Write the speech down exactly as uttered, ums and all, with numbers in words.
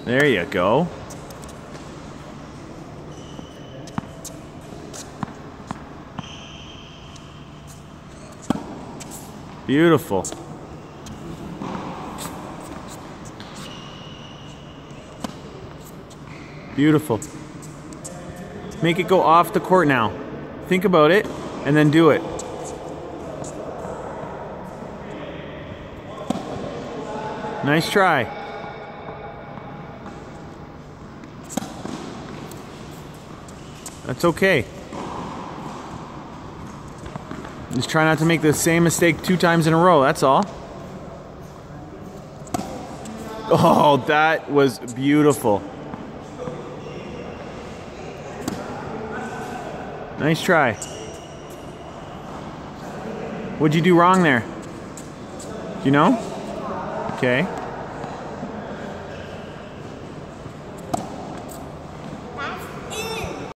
There you go. Beautiful. Beautiful. Make it go off the court now. Think about it and then do it. Nice try. That's okay. Just try not to make the same mistake two times in a row, that's all. Oh, that was beautiful. Nice try. What'd you do wrong there? Do you know? Okay.